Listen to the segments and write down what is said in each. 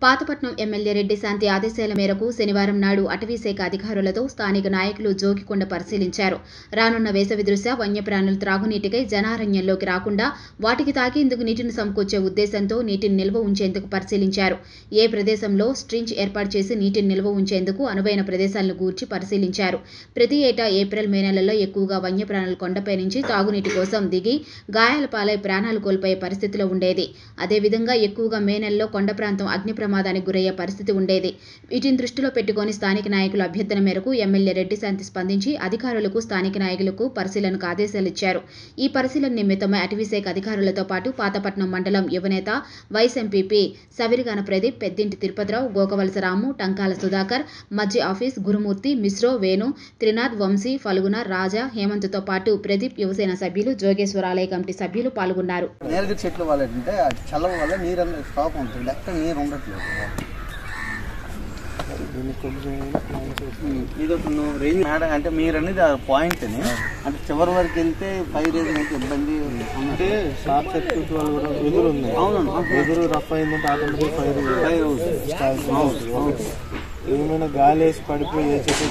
Pathapatnam MLA Reddy శాంతి ఆదేశాల మేరకు శనివారం నాడు అటవీశాఖ అధికారులతో స్థానిక నాయకులు జోగికొండ పరిశీలించారు. రానున్న వేసవి దృష్ట్యా వన్యప్రాణులు త్రాగునీటికై జనారణ్యంలోకి రాకుండా వాటికి తాగేందుకు నీటిని సమకూర్చే ఉద్దేశంతో నీటిని నిల్వ ఉంచేందుకు పరిశీలించారు. ఏ ప్రదేశంలో స్ట్రించ్ ఏర్పాటు చేసి నీటిని నిల్వ ఉంచేందుకు అనువైన ప్రదేశాలను గూర్చి పరిశీలించారు. ప్రతి ఏటా ఏప్రిల్ మే నెలల్లో ఎక్కువగా వన్యప్రాణులు కొండపై నుంచి తాగునీటి కోసం దిగి గాయాల పాలై ప్రాణాలు కోల్పోయే పరిస్థితిలో ఉండేది. అదేవిధంగా ఎక్కువగా మే నెలలో కొండ ప్రాంతం అగ్ని ప్రమాదానికి గురయ్యే పరిస్థితి ఉండేది. వీటిని దృష్టిలో పెట్టుకుని స్థానిక నాయకుల అభ్యర్థన మేరకు ఎమ్మెల్యే రెడ్డి శాంతి స్పందించి అధికారులకు స్థానిక నాయకులకు పరిశీలనకు ఆదేశాలిచ్చారు. ఈ పరిశీలన నిమిత్తమై అటవీశాఖ అధికారులతో పాటు పాతపట్నం మండలం యువనేత వైస్ ఎంపీపీ సవిరిగాన ప్రదీప్, పెద్దింటి తిరుపతిరావు, గోకవలస రాము, టంకాల సుధాకర్, మజ్జి ఆఫీస్, గురుమూర్తి, మిశ్రో, వేణు, త్రినాథ్, వంశీ, ఫల్గుణ, రాజా, హేమంత్తో పాటు ప్రదీప్ యువసేన సభ్యులు, జోగేశ్వర ఆలయ కమిటీ సభ్యులు పాల్గొన్నారు. అంటే మీరు అనేది ఆ పాయింట్ అని అంటే చివరి వరకు వెళ్తే ఫైర్ ఇబ్బంది అంటే షార్ట్ సర్క్యూట్ వల్ల కూడా వెదురు ఉంది. అవును, వెదురు రఫ్ అయిందంటే ఆటోమేటిక్ ఫైర్ అవుతుంది. ఏమైనా గాలి వేసి పడిపోయి ఏ చెట్టు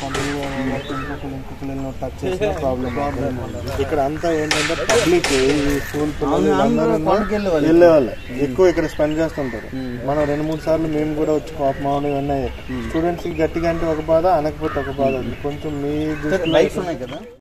ఇంకొకరు టచ్ చేసిన ప్రాబ్లం. ఇక్కడ అంతా ఏంటంటే పబ్లిక్ స్కూల్ పిల్లలు వెళ్ళేవాళ్ళు ఎక్కువ ఇక్కడ స్పెండ్ చేస్తుంటారు. మనం 2-3 సార్లు మేము కూడా వచ్చి కోపం ఇవన్నీ స్టూడెంట్స్ గట్టిగా అంటే ఒక బాధ, అనకపోతే ఒక బాధ. కొంచెం మీ లైఫ్స్ ఉన్నాయి కదా.